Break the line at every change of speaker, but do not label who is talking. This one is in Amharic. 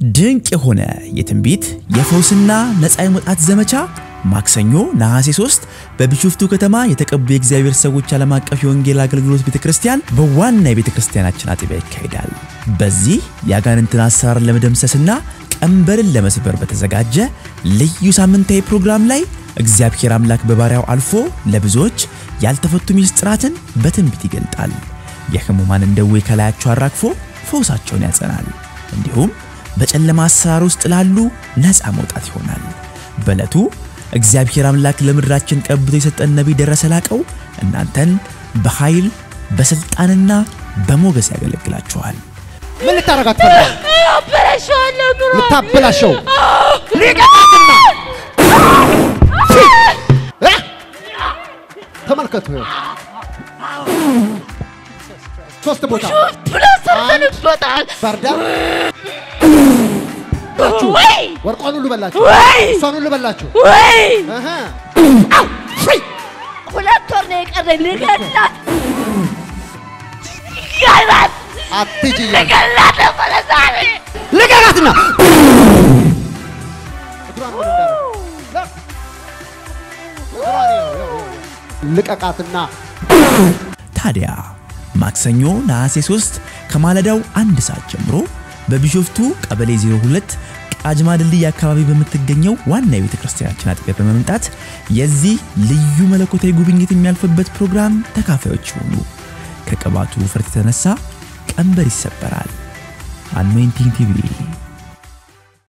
ድንቅ የሆነ የትንቢት የፈውስና ነፃ የመውጣት ዘመቻ ማክሰኞ ነሐሴ 3 በቢሾፍቱ ከተማ የተቀቡ የእግዚአብሔር ሰዎች ዓለም አቀፍ የወንጌል አገልግሎት ቤተክርስቲያን በዋና የቤተክርስቲያናችን አጥቢያ ይካሄዳል። በዚህ ያጋንንትን አሰራር ለመደምሰስና ቀንበርን ለመስበር በተዘጋጀ ልዩ ሳምንታዊ ፕሮግራም ላይ እግዚአብሔር አምላክ በባሪያው አልፎ ለብዙዎች ያልተፈቱ ምስጢራትን በትንቢት ይገልጣል። የሕሙማንን ደዌ ከላያቸው አራግፎ ፈውሳቸውን ያጸናል። እንዲሁም በጨለማ አሰራር ውስጥ ላሉ ነፃ መውጣት ይሆናል። በዕለቱ እግዚአብሔር አምላክ ለምድራችን ቀብቶ የሰጠን ነቢይ ደረሰ ላቀው እናንተን በኃይል በስልጣንና በሞገስ ያገለግላችኋል።
ምን ልታረጋት ፈልጋለህ?
አበላሽዋለሁ ኑሮ
ልታበላሽው ሊቀጣትና ተመልከቱ። ሶስት ቦታ
ፕላስተርተንበታል።
ባርዳ
ወይ
ወርቋን ሁሉ በላችሁ፣ እሷን ሁሉ በላችሁ።
ወይ ሁለት ወር ነው የቀረኝ ልገላት። ገላት
አትጂያ
ገላት ፈለዛኔ
ልገላትና ልቀቃትና
ታዲያ ማክሰኞ ነሐሴ 3 ከማለዳው 1 ሰዓት ጀምሮ በቢሾፍቱ ቀበሌ 02 ቃጅማ ድልድይ አካባቢ በመትገኘው ዋና የቤተክርስቲያናችን አጥቢያ በመምጣት የዚህ ልዩ መለኮታዊ ጉብኝት የሚያልፍበት ፕሮግራም ተካፋዮች ሆኑ። ከቅባቱ ፍርት የተነሳ ቀንበር ይሰበራል። አኖይንቲንግ ቲቪ